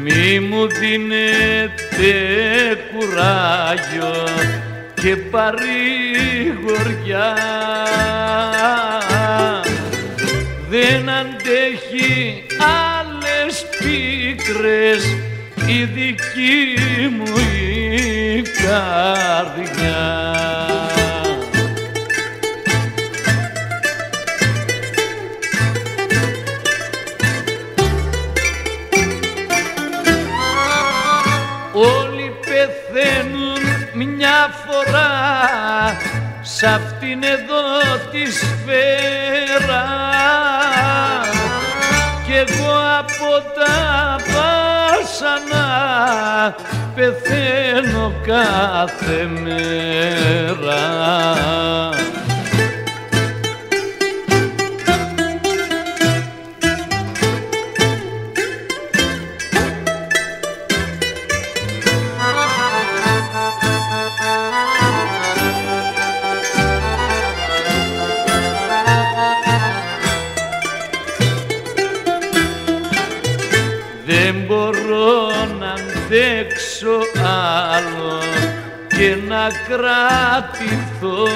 Μη μου δίνετε κουράγιο και παρηγοριά, δεν αντέχει άλλες πίκρες η δική μου η καρδιά. Όλοι πεθαίνουν μια φορά σ' αυτήν εδώ τη σφαίρα, κι εγώ από τα βάσανα πεθαίνω κάθε μέρα. Δεν μπορώ να αντέξω άλλο και να κρατηθώ.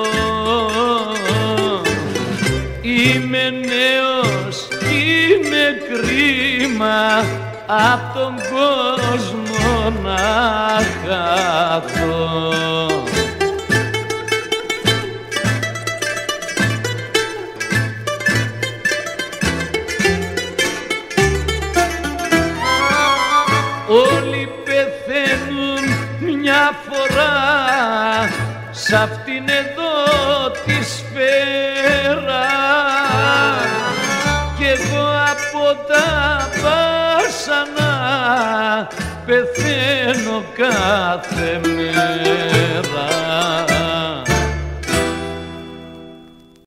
Είμαι νέος, είναι κρίμα απ' τον κόσμο να χαθώ. Όλοι πεθαίνουν μια φορά σ' αυτήν εδώ τη σφαίρα, κι εγώ από τα βάσανα πεθαίνω κάθε μέρα.